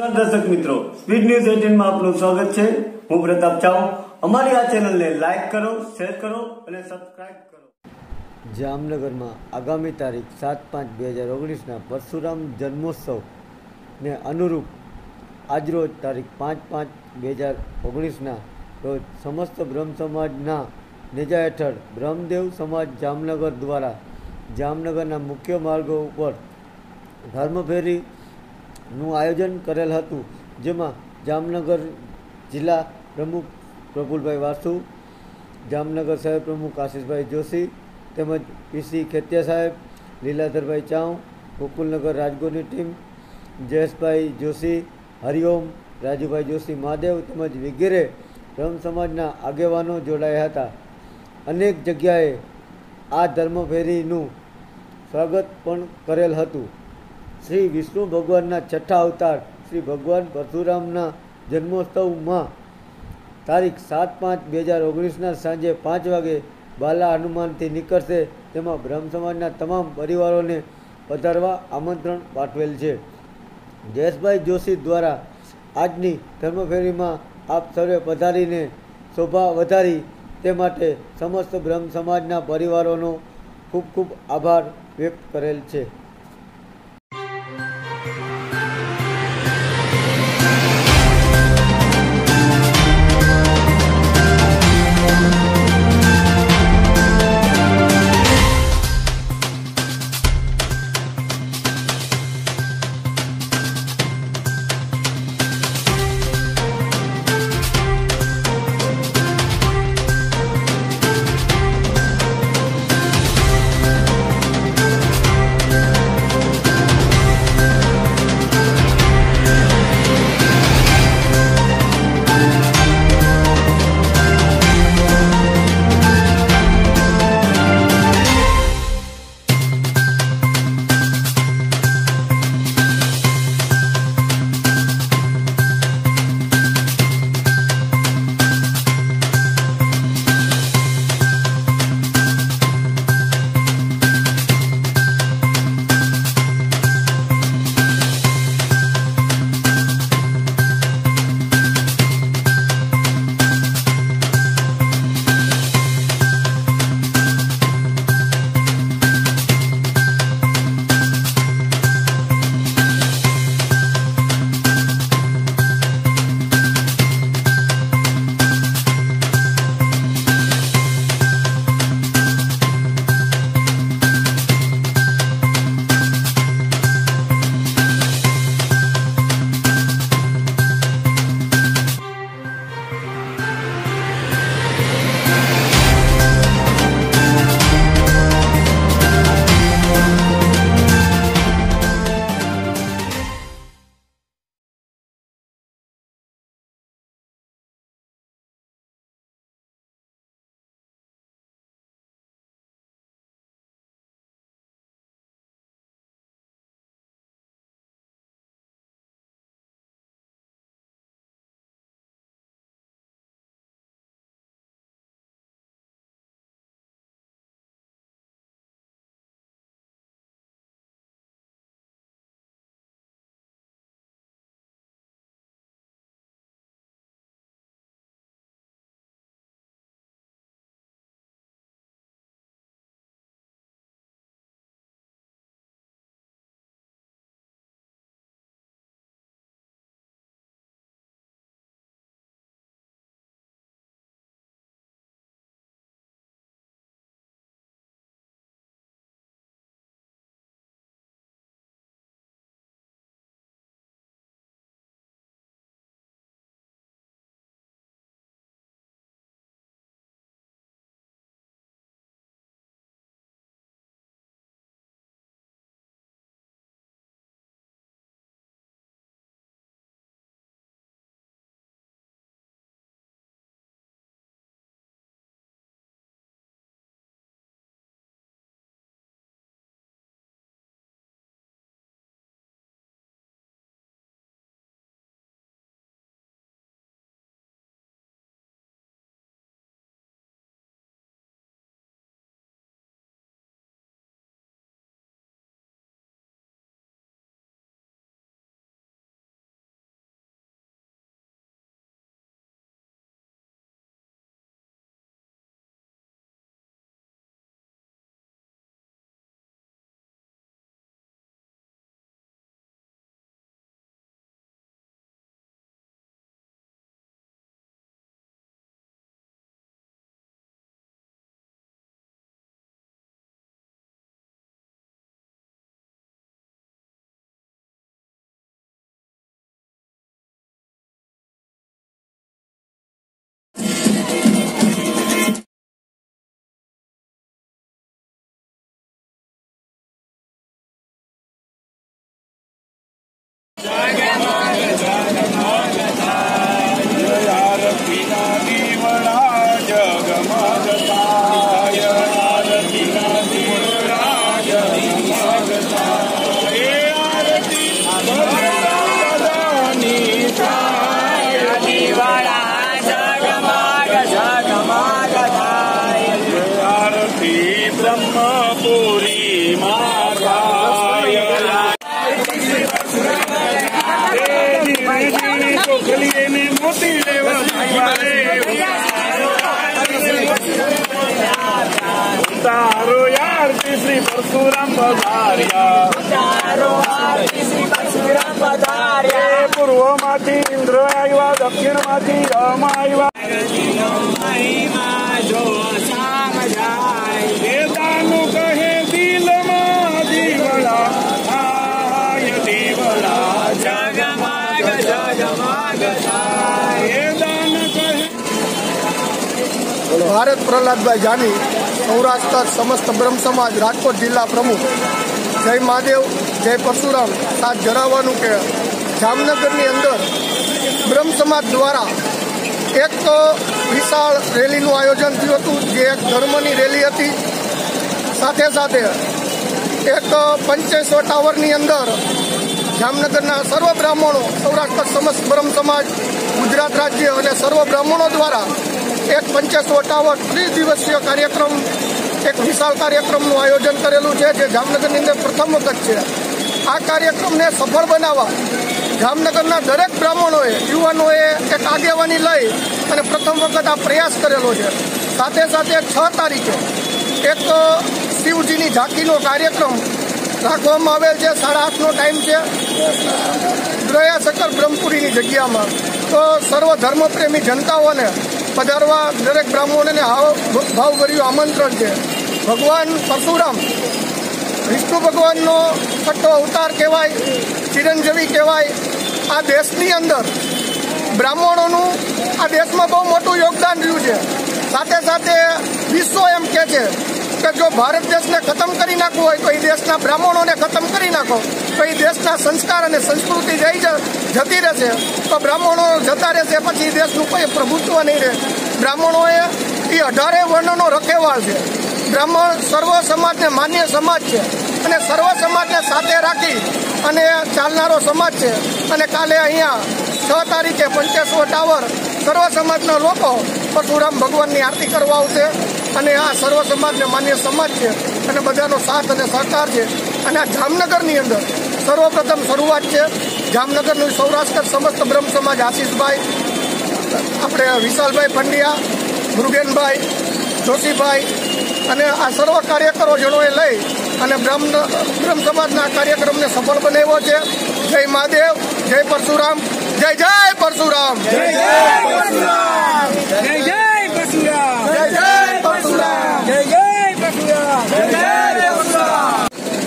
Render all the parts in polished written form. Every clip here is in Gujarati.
નમસ્કાર દર્શક મિત્રો, સ્પીડ ન્યૂઝ 18 માં આપનું સ્વાગત છે। હું પ્રતાપ ચાવ। અમારી આ ચેનલને લાઈક કરો, શેર કરો અને સબસ્ક્રાઇબ કરો। જામનગરમાં આગામી તારીખ 7/5/2019ના પરશુરામ જન્મોત્સવને અનુરૂપ આજરોજ તારીખ 5/5/2019ના રોજ સમસ્ત બ્રહ્મ સમાજના નેજા હેઠળ બ્રહ્મદેવ સમાજ જામનગર દ્વારા જામનગરના મુખ્ય માર્ગો ઉપર ધર્મફેરીનું આયોજન કરેલ હતું, જેમાં જામનગર જિલ્લા પ્રમુખ પ્રફુલભાઈ વાસુ, જામનગર શહેર પ્રમુખ આશિષભાઈ જોશી તેમજ પીસી ખેતિયા સાહેબ, લીલાધરભાઈ ચાવ, ગોકુલનગર રાજગોરની ટીમ, જયેશભાઈ જોશી, હરિઓમ, રાજુભાઈ જોશી મહાદેવ તેમજ વગેરે બ્રહ્મ સમાજના આગેવાનો જોડાયા હતા। અનેક જગ્યાએ આ ધર્મફેરીનું સ્વાગત પણ કરેલ હતું। શ્રી વિષ્ણુ ભગવાનના છઠ્ઠા અવતાર શ્રી ભગવાન પરશુરામના જન્મોત્સવમાં તારીખ 7/5/2019ના સાંજે 5 વાગે બાલા હનુમાનથી નીકળશે, તેમાં બ્રહ્મ સમાજના તમામ પરિવારોને પધારવા આમંત્રણ પાઠવેલ છે। જયેશભાઈ જોશી દ્વારા આજની ધર્મફેરીમાં આપ સર્વે પધારીને શોભા વધારી તે માટે સમસ્ત બ્રહ્મ સમાજના પરિવારોનો ખૂબ ખૂબ આભાર વ્યક્ત કરેલ છે। બ્રહ્મપુરી મોતી તારો યાર શ્રી પરશુરામ પધાર્યા પૂર્વમાંથી ઇન્દ્ર આવ્યા દક્ષિણમાંથી યમ આવ્યા વેદાનું કહે દિલમાં દીવડા આય દીવડા જગમગ જગમગ વેદાન કહે ભારત પ્રહલાદભાઈ જાની સૌરાષ્ટ્ર સમસ્ત બ્રહ્મ સમાજ રાજકોટ જિલ્લા પ્રમુખ. જય મહાદેવ, જય પરશુરામ. સાથ જણાવવાનું કે જામનગરની અંદર બ્રહ્મ સમાજ દ્વારા એક વિશાળ રેલીનું આયોજન થયું હતું, જે એક ધર્મની રેલી હતી. સાથે સાથે એક 85 ટાવરની અંદર જામનગરના સર્વ બ્રાહ્મણો, સૌરાષ્ટ્ર સમસ્ત બ્રહ્મ સમાજ, ગુજરાત રાજ્ય અને સર્વ બ્રાહ્મણો દ્વારા એક 85 ટાવર 30 દિવસીય કાર્યક્રમ, એક વિશાળ કાર્યક્રમનું આયોજન કરેલું છે, જે જામનગરની અંદર પ્રથમ વખત છે. આ કાર્યક્રમને સફળ બનાવવા જામનગરના દરેક બ્રાહ્મણોએ, યુવાનોએ એક આગેવાની લઈ અને પ્રથમ વખત આ પ્રયાસ કરેલો છે. સાથે સાથે 6 તારીખે એક શિવજીની ઝાંકીનો કાર્યક્રમ રાખવામાં આવેલ છે. 8:30નો ટાઈમ છે, દ્રયાશંકર બ્રહ્મપુરીની જગ્યામાં. તો સર્વ ધર્મપ્રેમી જનતાઓને પધારવા દરેક બ્રાહ્મણોને ભાવભર્યું આમંત્રણ છે. ભગવાન પરશુરામ વિષ્ણુ ભગવાનનો છઠ્ઠો અવતાર કહેવાય, ચિરંજીવી કહેવાય. આ દેશની અંદર બ્રાહ્મણોનું આ દેશમાં બહુ મોટું યોગદાન રહ્યું છે. સાથે સાથે વિશ્વ એમ કહે છે કે જો ભારત દેશને ખતમ કરી નાખવું હોય તો એ દેશના બ્રાહ્મણોને ખતમ કરી નાખો, તો એ દેશના સંસ્કાર અને સંસ્કૃતિ જતી રહેશે, તો બ્રાહ્મણો જતા રહેશે, પછી દેશનું કોઈ પ્રભુત્વ નહીં રહે. બ્રાહ્મણોએ એ 18 વર્ણનો રખેવાળ છે. બ્રાહ્મણ સર્વ સમાજને માન્ય સમાજ છે અને સર્વ સમાજને સાથે રાખી અને ચાલનારો સમાજ છે. અને કાલે અહીંયા 6 તારીખે 85 ટાવર સર્વ સમાજના લોકો પરશુરામ ભગવાનની આરતી કરવા આવશે. અને આ સર્વ સમાજને માન્ય સમાજ છે અને બધાનો સાથ અને સહકાર છે. અને આ જામનગરની અંદર સર્વપ્રથમ શરૂઆત છે. જામનગરનું સૌરાષ્ટ્ર સમસ્ત બ્રહ્મ સમાજ, આશીષભાઈ, આપણે વિશાલભાઈ પંડ્યા, મૃગેનભાઈ, જોશીભાઈ અને આ સર્વ કાર્યકરો જણોએ લઈ અને બ્રહ્મ સમાજના કાર્યક્રમને સફળ બનાવ્યો છે. જય મહાદેવ, જય પરશુરામ, જય જય પરશુરામ, જય જય પરશુરામ, જય જય પરશુરામ, જય જય પરશુરામ, જય જય પરશુરામ, જય જય પરશુરામ.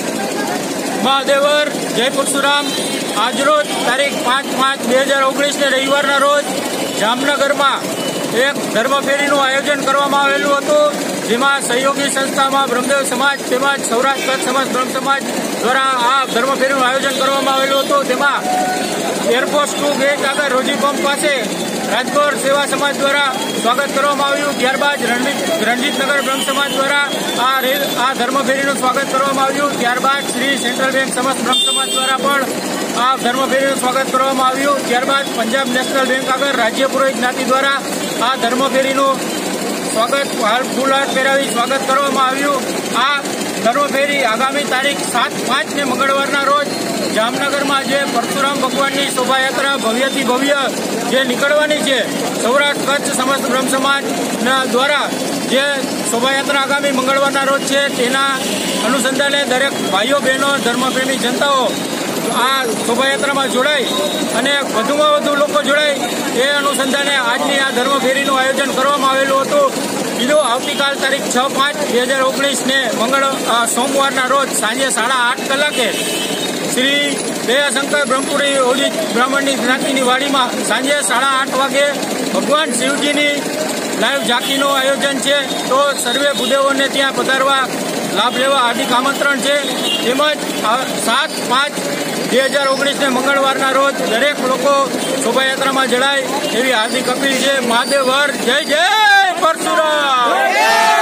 મહાદેવર જય પરશુરામ. આજરોજ તારીખ 5/5/2019 રવિવારના રોજ જામનગરમાં એક ધર્મફેરીનું આયોજન કરવામાં આવેલું હતું, જેમાં સહયોગી સંસ્થામાં બ્રહ્મદેવ સમાજ તેમજ સૌરાષ્ટ્ર સમસ્ત બ્રહ્મ સમાજ દ્વારા આ ધર્મફેરીનું આયોજન કરવામાં આવેલું હતું. તેમાં એરપોર્ટ 2 ગેટ આગળ રોજી પંપ પાસે રાજકોટ સેવા સમાજ દ્વારા સ્વાગત કરવામાં આવ્યું. ત્યારબાદ રણજીતનગર બ્રહ્મ સમાજ દ્વારા આ ધર્મફેરીનું સ્વાગત કરવામાં આવ્યું. ત્યારબાદ શ્રી સેન્ટ્રલ બેંક સમસ્ત બ્રહ્મ સમાજ દ્વારા પણ આ ધર્મફેરીનું સ્વાગત કરવામાં આવ્યું. ત્યારબાદ પંજાબ નેશનલ બેંક આગળ રાજ્ય પુરોહિત જ્ઞાતિ દ્વારા આ ધર્મફેરીનું સ્વાગત ફૂલહાર પહેરાવી સ્વાગત કરવામાં આવ્યું. આ ધર્મફેરી આગામી તારીખ 7/5 મંગળવારના રોજ જામનગરમાં જે પરશુરામ ભગવાનની શોભાયાત્રા ભવ્યથી ભવ્ય જે નીકળવાની છે, સૌરાષ્ટ્ર કચ્છ સમસ્ત બ્રહ્મ સમાજ દ્વારા જે શોભાયાત્રા આગામી મંગળવારના રોજ છે, તેના અનુસંધાને દરેક ભાઈઓ બહેનો ધર્મપ્રેમી જનતાઓ આ શોભાયાત્રામાં જોડાય અને વધુમાં વધુ લોકો જોડાય એ અનુસંધાને આજની આ ધર્મફેરીનું આયોજન કરવામાં આવેલું હતું. બીજું આવતીકાલ તારીખ 6/5/2019 સોમવારના રોજ સાંજે 8:30 કલાકે શ્રી દયાશંકર બ્રહ્મપુરી ઓલિત બ્રાહ્મણની જ્ઞાતિની વાડીમાં સાંજે 8:30 વાગે ભગવાન શિવજીની લાઈવ ઝાંકીનું આયોજન છે. તો સર્વે ભૂદેવોને ત્યાં પધારવા લાભ લેવા હાર્દિક આમંત્રણ છે. તેમજ 7/5/2019 મંગળવારના રોજ દરેક લોકો શોભાયાત્રામાં જોડાય એવી હાર્દિક અપીલ છે. મહાદેવ હર, જય જય પરશુરામ.